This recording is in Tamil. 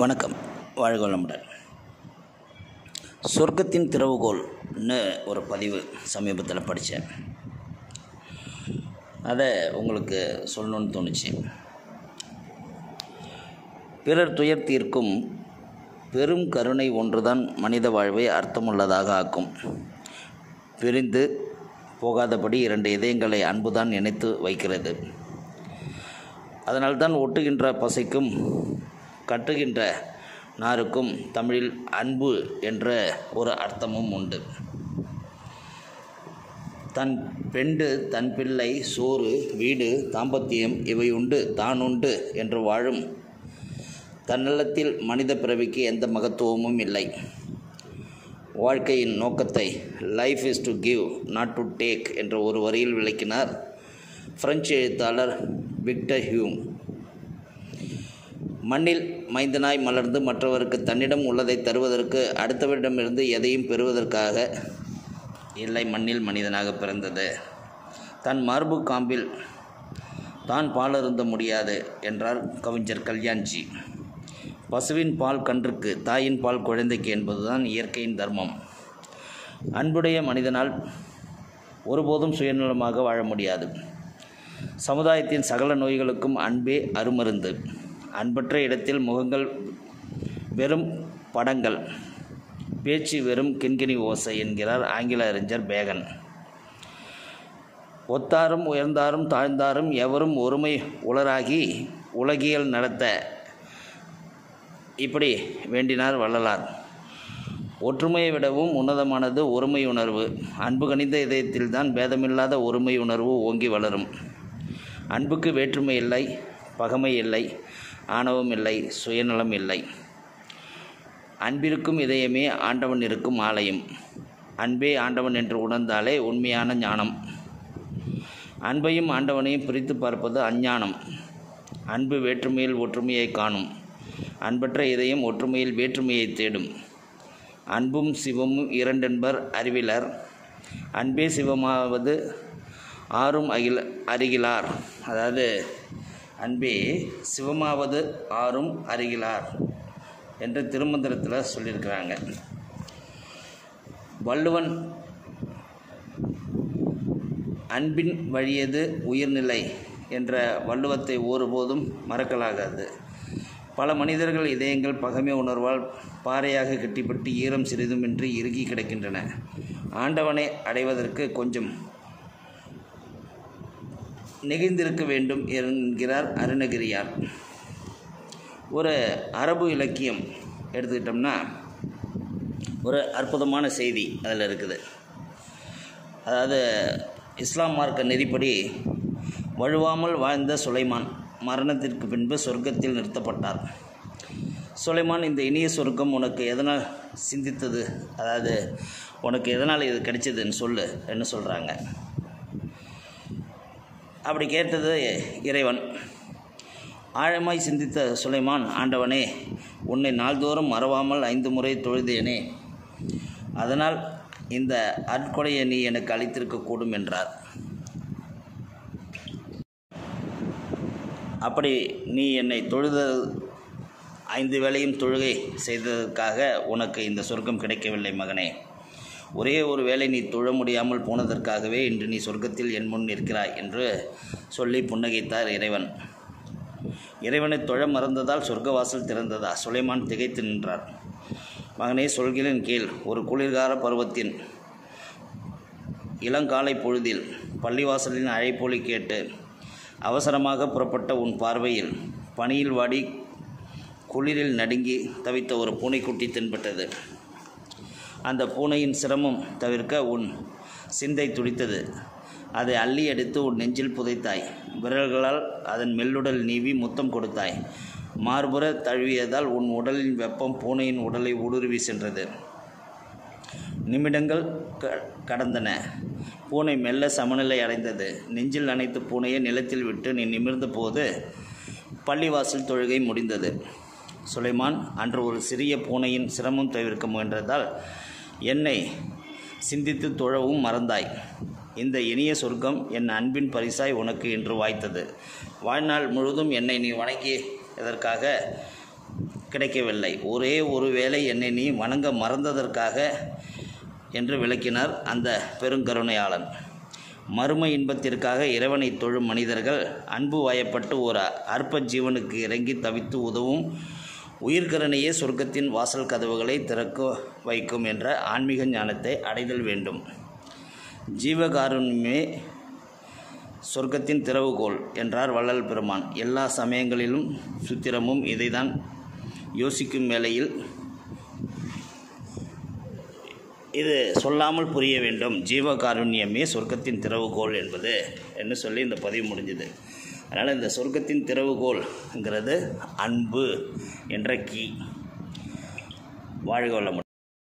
வணக்கம். வாழ்க வளமுடன். சொர்க்கத்தின் திறவுகோல்னு ஒரு பதிவு சமீபத்தில் படித்தேன். அதை உங்களுக்கு சொல்லணுன்னு தோணுச்சு. பிறர் துயர் தீர்க்கும் பெரும் கருணை ஒன்றுதான் மனித வாழ்வை அர்த்தமுள்ளதாக ஆக்கும். பிரிந்து போகாதபடி இரண்டு இதயங்களை அன்புதான் இணைத்து வைக்கிறது. அதனால்தான் ஒட்டுகின்ற பசைக்கும் கட்டுகின்ற நாருக்கும் தமிழில் அன்பு என்ற ஒரு அர்த்தமும் உண்டு. தன் பெண்டு தன் பிள்ளை சோறு வீடு தாம்பத்தியம் இவை உண்டு தான் உண்டு என்று வாழும் தன்னலத்தில் மனித பிறவிக்கு எந்த மகத்துவமும் இல்லை. வாழ்க்கையின் நோக்கத்தை life is to give not to take என்ற ஒரு வரியில் விளக்கினார் பிரெஞ்சு எழுத்தாளர் விக்டர் ஹியூம். மண்ணில் மைந்தனாய் மலர்ந்து மற்றவருக்கு தன்னிடம் உள்ளதை தருவதற்கு அடுத்தவரிடமிருந்து எதையும் பெறுவதற்காக இல்லை, மண்ணில் மனிதனாக பிறந்தது. தன் மார்பு காம்பில் தான் பால் அருந்த முடியாது என்றார் கவிஞர் கல்யாண்ஜி. பசுவின் பால் கன்றுக்கு, தாயின் பால் குழந்தைக்கு என்பதுதான் இயற்கையின் தர்மம். அன்புடைய மனிதனால் ஒருபோதும் சுயநலமாக வாழ முடியாது. சமுதாயத்தின் சகல நோய்களுக்கும் அன்பே அருமருந்து. அன்பற்ற இடத்தில் முகங்கள் வெறும் படங்கள், பேச்சு வெறும் கிண்கிணி ஓசை என்கிறார் ஆங்கில அறிஞர் பேகன். ஒத்தாரும் உயர்ந்தாரும் தாழ்ந்தாரும் எவரும் ஒருமை உளராகி உலகியல் நடத்த இப்படி வேண்டினார் வள்ளலார். ஒற்றுமையை விடவும் உன்னதமானது ஒருமை உணர்வு. அன்பு கனிந்த இதயத்தில்தான் பேதமில்லாத ஒருமை உணர்வு ஓங்கி வளரும். அன்புக்கு வேற்றுமை இல்லை, பகைமை இல்லை, ஆணவம் இல்லை, சுயநலம் இல்லை. அன்பிருக்கும் இதயமே ஆண்டவன் இருக்கும் ஆலயம். அன்பே ஆண்டவன் என்று உணர்ந்தாலே உண்மையான ஞானம். அன்பையும் ஆண்டவனையும் பிரித்து பார்ப்பது அஞ்ஞானம். அன்பு வேற்றுமையில் ஒற்றுமையை காணும். அன்பற்ற இதயம் ஒற்றுமையில் வேற்றுமையை தேடும். அன்பும் சிவமும் இரண்டென்பர் அறிவிலர். அன்பே சிவமாவது ஆறும் அருகிலார். அதாவது அன்பே சிவமாவது ஆறும் அருகிலார் என்று திருமந்திரத்தில் சொல்லியிருக்கிறாங்க. வள்ளுவன் அன்பின் வழியது உயிர்நிலை என்ற வள்ளுவத்தை ஒருபோதும் மறக்கலாகாது. பல மனிதர்கள் இதயங்கள் பகைமை உணர்வால் பாறையாக கட்டிப்பட்டு ஈரம் சிறிதுமின்றி இறுகி கிடக்கின்றன. ஆண்டவனை அடைவதற்கு கொஞ்சம் நெகிழ்ந்திருக்க வேண்டும் என்கிறார் அருணகிரியார். ஒரு அரபு இலக்கியம் எடுத்துக்கிட்டோம்னா ஒரு அற்புதமான செய்தி அதில் இருக்குது. அதாவது இஸ்லாம் மார்க்க நெறிப்படி வழுவாமல் வாழ்ந்த சுலைமான் மரணத்திற்கு பின்பு சொர்க்கத்தில் நிறுத்தப்பட்டார். சுலைமான், இந்த இனிய சொர்க்கம் உனக்கு எதனால் சிந்தித்தது, அதாவது உனக்கு எதனால் இது கிடைச்சதுன்னு சொல்லு என்ன சொல்கிறாங்க. அப்படி கேட்டது இறைவன். ஆழமாய் சிந்தித்த சுலைமான், ஆண்டவனே, உன்னை நாள்தோறும் மறவாமல் 5 முறை தொழுதேனே, அதனால் இந்த அற்கொடையை நீ எனக்கு அளித்திருக்கக்கூடும் என்றார். அப்படி நீ என்னை தொழுத 5 வேளையும் தொழுகை செய்ததற்காக உனக்கு இந்த சொர்க்கம் கிடைக்கவில்லை மகனே. ஒரே ஒரு வேளை நீ தொழ முடியாமல் போனதற்காகவே இன்று நீ சொர்க்கத்தில் என் முன் நிற்கிறாய் என்று சொல்லி புன்னகைத்தார் இறைவன். இறைவனை தொழ மறந்ததால் சொர்க்கவாசல் திறந்ததா? சுலைமான் திகைத்து நின்றார். மகனே, சொல்கிறேன் கேள். ஒரு குளிர்கால பருவத்தின் இளங்காலை பொழுதில் பள்ளிவாசலின் அழைப்பொலி கேட்டு அவசரமாக புறப்பட்ட உன் பார்வையில் பனியில் வாடி குளிரில் நடுங்கி தவித்த ஒரு பூனைக்குட்டி தென்பட்டது. அந்த பூனையின் சிரமம் தவிர்க்க உன் சிந்தை துடித்தது. அதை அள்ளி எடுத்து உன் நெஞ்சில் புதைத்தாய். விரல்களால் அதன் மெல்லுடல் நீவி முத்தம் கொடுத்தாய். மார்புற தழுவியதால் உன் உடலின் வெப்பம் பூனையின் உடலை ஊடுருவி சென்றது. நிமிடங்கள் கடந்தன. பூனை மெல்ல சமநிலை அடைந்தது. நெஞ்சில் அணைத்து பூனையை நிலத்தில் விட்டு நீ நிமிர்ந்த போது பள்ளிவாசல் தொழுகை முடிந்தது. சுலைமான், அன்று ஒரு சிறிய பூனையின் சிரமம் தவிர்க்க முயன்றதால் என்னை சிந்தித்து தொழவும் மறந்தாய். இந்த இனிய சொர்க்கம் என் அன்பின் பரிசாய் உனக்கு இன்று வாய்த்தது. வாழ்நாள் முழுதும் என்னை நீ வணங்கியதற்காக கிடைக்கவில்லை. ஒரே ஒரு வேளை என்னை நீ வணங்க மறந்ததற்காக என்று விளக்கினார் அந்த பெருங்கருணையாளன். மறுமை இன்பத்திற்காக இறைவனை தொழும் மனிதர்கள் அன்பு வயப்பட்டு ஒரு அற்ப ஜீவனுக்கு இறங்கி தவித்து உதவும் உயிர்கரணையே சொர்க்கத்தின் வாசல் கதவுகளை திறக்க வைக்கும் என்ற ஆன்மீக ஞானத்தை அடைதல் வேண்டும். ஜீவகாருண்யமே சொர்க்கத்தின் திறவுகோல் என்றார் வள்ளல் பெருமான். எல்லா சமயங்களிலும் சூத்திரமும் இதைதான் யோசிக்கும் வேளையில் இது சொல்லாமல் புரிய வேண்டும். ஜீவகாருண்யமே சொர்க்கத்தின் திறவுகோல் என்பது என்று சொல்லி இந்த பதிவு முடிஞ்சது. அதனால் இந்த சொர்க்கத்தின் திறவுகோல்ங்கிறது அன்பு என்ற கீ. வாழ்க வளமுடன்.